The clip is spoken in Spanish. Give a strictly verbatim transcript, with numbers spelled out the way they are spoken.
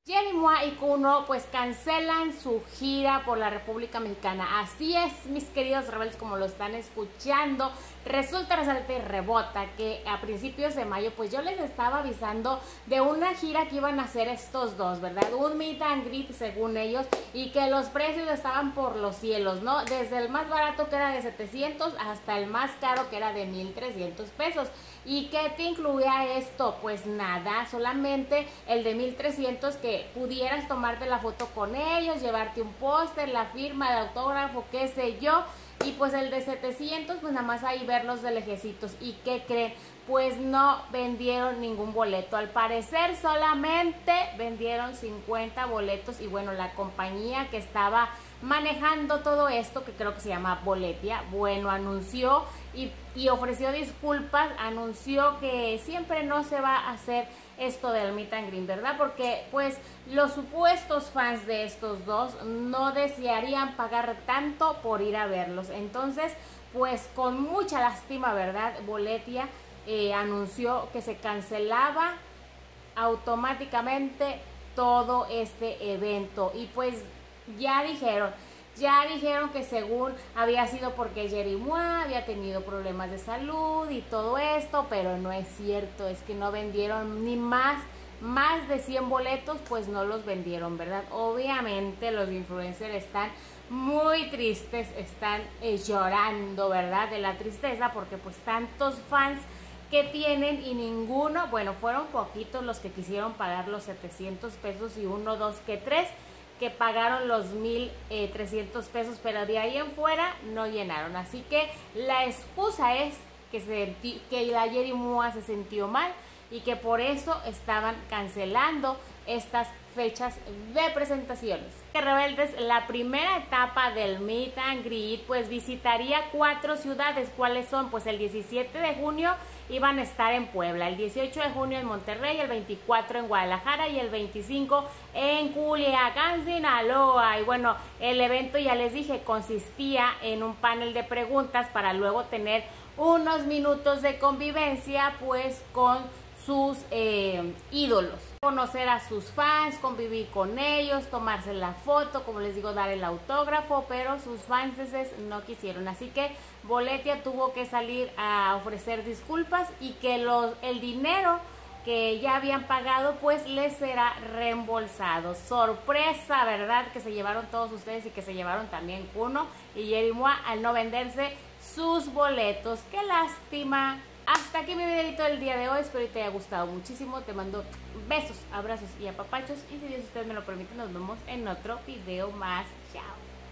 Jenny Mua y Kuno pues cancelan su gira por la República Mexicana. Así es, mis queridos rebeldes, como lo están escuchando. Resulta, resalta y rebota que a principios de mayo pues yo les estaba avisando de una gira que iban a hacer estos dos, ¿verdad? Un meet and greet según ellos, y que los precios estaban por los cielos, ¿no? Desde el más barato, que era de setecientos, hasta el más caro, que era de mil trescientos pesos. ¿Y qué te incluía esto? Pues nada, solamente el de mil trescientos, que pudieras tomarte la foto con ellos, llevarte un póster, la firma, el autógrafo, qué sé yo. Y pues el de setecientos, pues nada más ahí verlos de lejecitos. ¿Y qué creen? Pues no vendieron ningún boleto. Al parecer solamente vendieron cincuenta boletos. Y bueno, la compañía que estaba manejando todo esto, que creo que se llama Boletia, bueno, anunció y, y ofreció disculpas, anunció que siempre no se va a hacer esto del meet and greet, ¿verdad? Porque pues los supuestos fans de estos dos no desearían pagar tanto por ir a verlos. Entonces, pues con mucha lástima, ¿verdad? Boletia eh, anunció que se cancelaba automáticamente todo este evento. Y pues ya dijeron, ya dijeron que según había sido porque Jenny Mua había tenido problemas de salud y todo esto, pero no es cierto, es que no vendieron ni más, más de cien boletos, pues no los vendieron, ¿verdad? Obviamente los influencers están muy tristes, están eh, llorando, ¿verdad? De la tristeza, porque pues tantos fans que tienen y ninguno, bueno, fueron poquitos los que quisieron pagar los setecientos pesos y uno, dos, que tres, que pagaron los mil trescientos pesos, pero de ahí en fuera no llenaron. Así que la excusa es que, se, que la Jenny Mua se sintió mal y que por eso estaban cancelando estas fechas de presentaciones. Rebeldes, la primera etapa del meet and greet pues visitaría cuatro ciudades. ¿Cuáles son? Pues el diecisiete de junio iban a estar en Puebla, el dieciocho de junio en Monterrey, el veinticuatro en Guadalajara y el veinticinco en Culiacán, Sinaloa. Y bueno, el evento, ya les dije, consistía en un panel de preguntas para luego tener unos minutos de convivencia pues con sus eh, ídolos, conocer a sus fans, convivir con ellos, tomarse la foto, como les digo, dar el autógrafo, pero sus fans no quisieron. Así que Boletia tuvo que salir a ofrecer disculpas y que los, el dinero que ya habían pagado pues les será reembolsado. Sorpresa, ¿verdad? Que se llevaron todos ustedes y que se llevaron también Kuno y Jenny Mua al no venderse sus boletos. ¡Qué lástima! Hasta aquí mi videito del día de hoy, espero que te haya gustado muchísimo. Te mando besos, abrazos y apapachos, y si Dios usted me lo permite, nos vemos en otro video más. Chao.